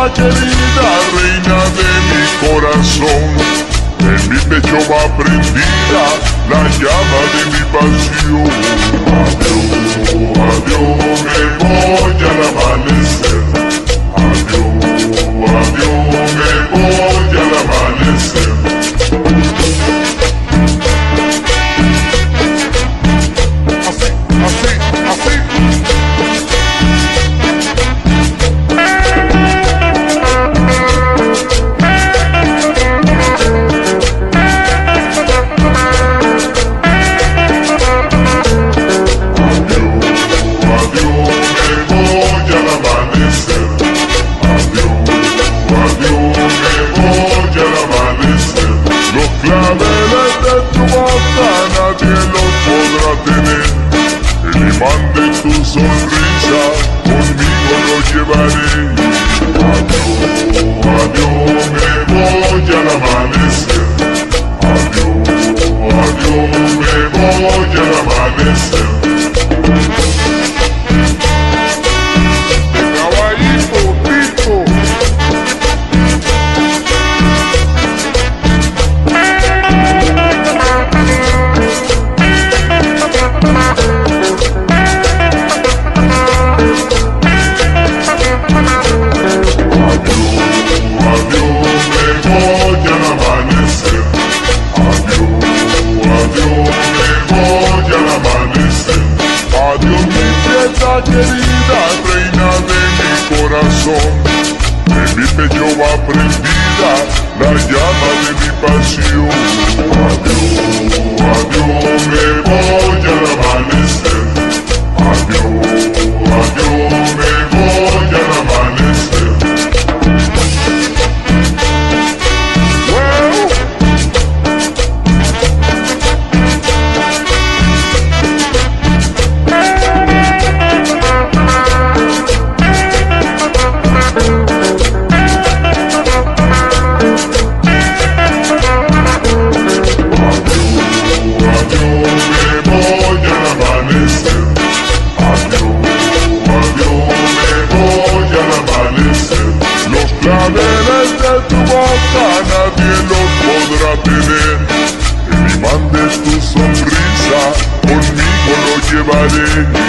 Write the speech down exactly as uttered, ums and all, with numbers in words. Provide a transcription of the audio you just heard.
querida, reina de mi corazón. En mi pecho va prendida la llama de mi pasión. Adiós, adiós, me voy al amanecer. Adiós, adiós, me voy al amanecer. Así, así, así. El imán de tu sonrisa conmigo lo llevaré. Adiós, adiós, me voy al amanecer. Adiós, adiós, me voy al amanecer. De caballito, pico. Querida, reina de mi corazón, en mi pecho va prendida la llama de mi pasión. Adiós, adiós, me voy al amanecer. Adiós, adiós, me voy al amanecer. Claveles de tu boca nadie los podrá tener. El imán de tu sonrisa conmigo lo llevaré.